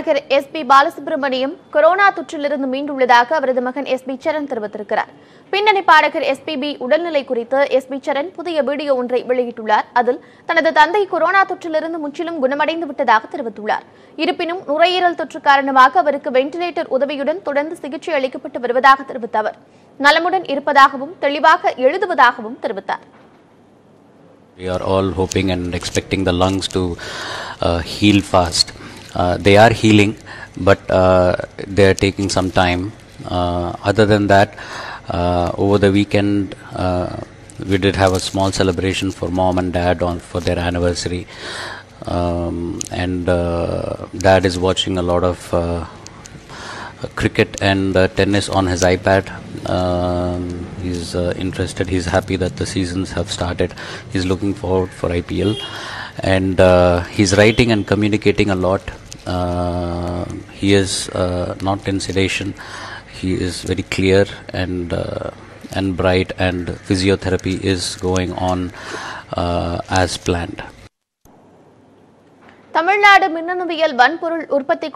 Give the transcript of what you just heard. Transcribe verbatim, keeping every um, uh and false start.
பாடகர் S B Balasubramaniam corona தொற்றிலிருந்து மீண்டுள்ளதாக அவரது மகன் எஸ் பி சரண் தெரிவித்திருக்கிறார். பின்னணி பாடகர் எஸ் பி பி உடல்நிலை குறித்து எஸ் பி சரண் புதிய வீடியோ ஒன்றை வெளியிட்டுள்ளார். அதில் தனது தந்தை கொரோனா தொற்றிலிருந்து முற்றிலும் குணமடைந்து விட்டதாக தெரிவித்துள்ளார். இருப்பினும் நுரையீரல் தொற்று காரணமாக அவருக்கு வெண்டிலேட்டர் உதவியுடன் தொடர்ந்து சிகிச்சை அளிக்கப்பட்டு வருவதாக தெரிவித்த அவர் நலமுடன் இருப்பதாகவும் தெளிவாக எழுதுவதாகவும் தெரிவித்தார். We are all hoping and expecting the lungs to uh, heal fast. Uh, they are healing, but uh, they are taking some time. Uh, other than that, uh, over the weekend, uh, we did have a small celebration for mom and dad on for their anniversary. Um, and uh, dad is watching a lot of uh, cricket and uh, tennis on his iPad. Um, he's uh, interested, he's happy that the seasons have started. He's looking forward for I P L, and uh, he's writing and communicating a lot. Uh, he is uh, not in sedation. He is very clear and uh, and bright, and physiotherapy is going on uh, as planned. Tamil Nadu மின்னணுவியல் வன்பொருள் உற்பத்தி